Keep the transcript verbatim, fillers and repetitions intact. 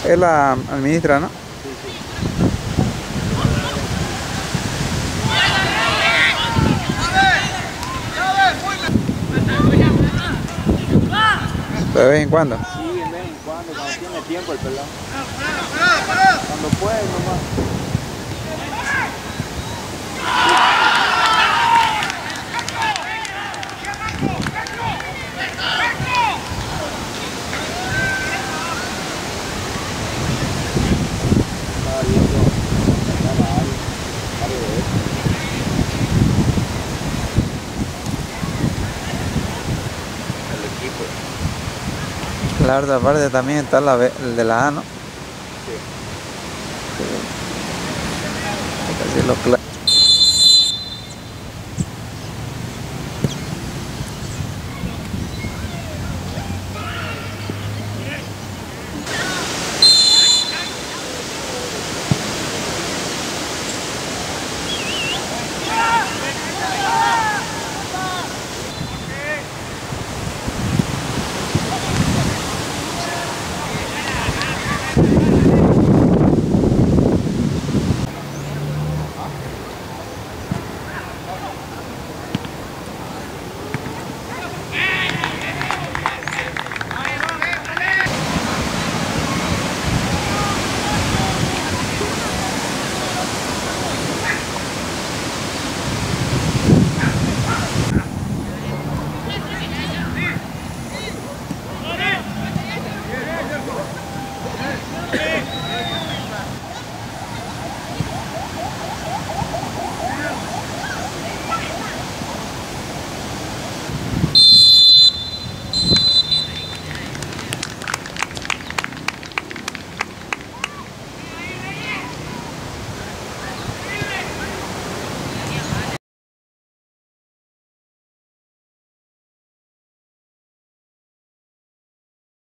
Él la administra, ¿no? Sí, sí. De vez en cuando. Sí, en vez en cuando, cuando tiene tiempo el pelado. Cuando puede nomás. Estaba viendo, estaba algo, algo de eso. El equipo. La otra parte también está la B- el de la A, ¿no? Sí. Hay que decirlo claro.